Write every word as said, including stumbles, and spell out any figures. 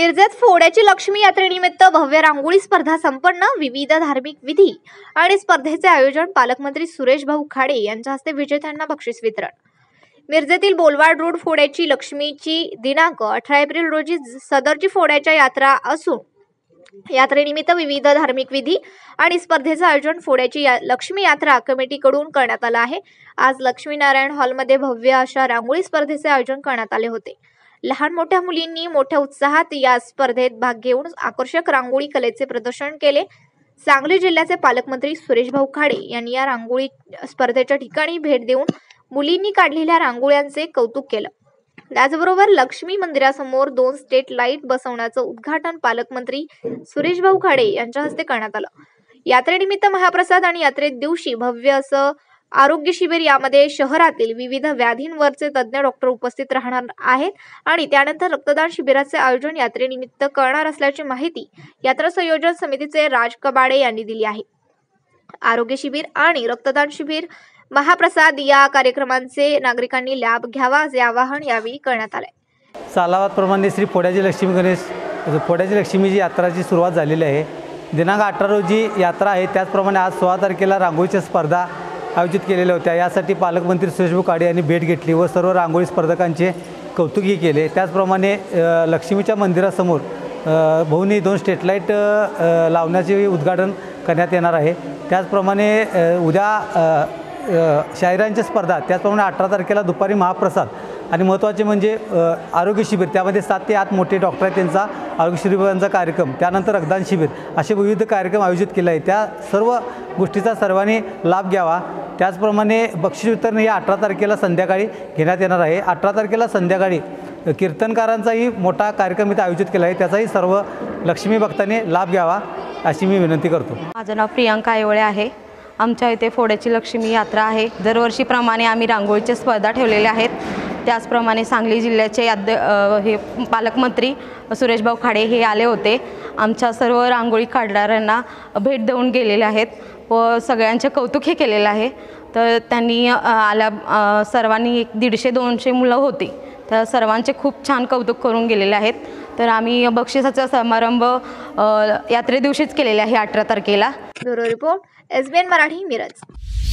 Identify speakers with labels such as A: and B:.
A: मिरजेत फोड्याची लक्ष्मी यात्रेनिमित्त भव्य रांगोळी स्पर्धा संपन्न। विविध धार्मिक विधी आणि स्पर्धेचे आयोजन पालकमंत्री सुरेश भाऊ खाडे यांच्या हस्ते विजेत्यांना बक्षीस वितरण। मिरजेतील बोलवाड रोड फोड्याची लक्ष्मीची दिनांक अठरा एप्रिल रोजी सदरची फोड्याच्या यात्रा असून यात्रेनिमित्त विविध धार्मिक विधी आणि स्पर्धेचे आयोजन फोड्याची या लक्ष्मी यात्रा कमिटीकडून करण्यात आले आहे। आज लक्ष्मीनारायण हॉलमध्ये भव्य अशा रांगोळी स्पर्धेचे आयोजन करण्यात आले होते। लहान मोठ्या मुलींनी मोठ्या उत्साहात या स्पर्धेत भाग घेऊन आकर्षक रांगोळी कलेचे प्रदर्शन केले। सांगली जिल्ह्याचे पालकमंत्री सुरेश भाऊ खाडे यांनी या रांगोळी स्पर्धेच्या ठिकाणी भेट देऊन मुलींनी काढलेल्या रांगोळ्यांचे कौतुक केले। त्याचबरोबर लक्ष्मी मंदिरासमोर दोन स्ट्रीट लाईट बसवण्याचे उद्घाटन पालकमंत्री सुरेश भाऊ खाडे यांच्या हस्ते करण्यात आले। यात्रेनिमित्त महाप्रसाद आणि यात्रेत दिवशी भव्य असं आरोग्य शिबिर, यामध्ये शहरातील विविध व्याधींवरचे तज्ञ डॉक्टर उपस्थित राहणार आहेत आणि त्यानंतर रक्तदान शिबिराचे आयोजन यात्रेनिमित्त करणार असल्याची माहिती यात्रा संयोजन समितीचे राज कबाडे यांनी दिली आहे। आरोग्य शिबिर आणि रक्तदान शिबिर, महाप्रसाद या कार्यक्रमांचे नागरिकांनी लाभ घ्यावा असे आवाहन यावेळी करण्यात आले।
B: सालावादप्रमाणे श्री फोड्याची लक्ष्मी गणेश फोड्याची लक्ष्मीची यात्राची सुरुवात झालेली आहे। दिनांक अठरा रोजी यात्रा आहे, त्याचप्रमाणे आज सोळा तारखेला रांगोळीच्या स्पर्धा आयोजित केलेल्या होत्या। यासाठी पालकमंत्री सुरेश भाऊ खाडे यांनी भेट घेतली व सर्व रांगोळी स्पर्धकांचे कौतुकही केले। त्याचप्रमाणे लक्ष्मीच्या मंदिरासमोर भोवनी दोन स्ट्रीट लाईट लावण्याचे उद्घाटन करण्यात येणार आहे। त्याचप्रमाणे उद्या शाहिरांची स्पर्धा, त्याचप्रमाणे अठरा तारखेला दुपारी महाप्रसाद आणि महत्त्वाचे म्हणजे आरोग्य शिबिर, त्यामध्ये सात ते आठ मोठे डॉक्टर आहेत त्यांचा आरोग्य शिबिरांचा कार्यक्रम, त्यानंतर रक्तदान शिबिर असे विविध कार्यक्रम आयोजित केले आहेत। त्या सर्व गोष्टीचा सर्वांनी लाभ घ्यावा। त्याचप्रमाणे बक्षीस वितरण हे अठरा तारखेला संध्याकाळी घेण्यात येणार आहे। अठरा तारखेला संध्याकाळी कीर्तनकारांचाही मोठा कार्यक्रम इथे आयोजित केला आहे, त्याचाही सर्व लक्ष्मी भक्तांनी लाभ घ्यावा अशी मी विनंती करतो।
C: माझं नाव प्रियांका आयवळे आहे। आमच्या इथे फोड्याची लक्ष्मी यात्रा आहे। दरवर्षीप्रमाणे आम्ही रांगोळीच्या स्पर्धा ठेवलेल्या आहेत। त्याचप्रमाणे सांगली जिल्ह्याचे अध्य हे पालकमंत्री सुरेश भाऊ खाडे हे आले होते। आमच्या सर्व रांगोळी काढणाऱ्यांना भेट देऊन गेलेले आहेत व सगळ्यांचे कौतुकही केलेलं आहे। तर त्यांनी आल्या सर्वांनी एक दीडशे दोनशे मुलं होती, तर सर्वांचे खूप छान कौतुक करून गेलेले आहेत। तर आम्ही बक्षिसाचा समारंभ यात्रे दिवशीच केलेला आहे अठरा तारखेला।
A: Bureau report, S B N Marathi, Miraj.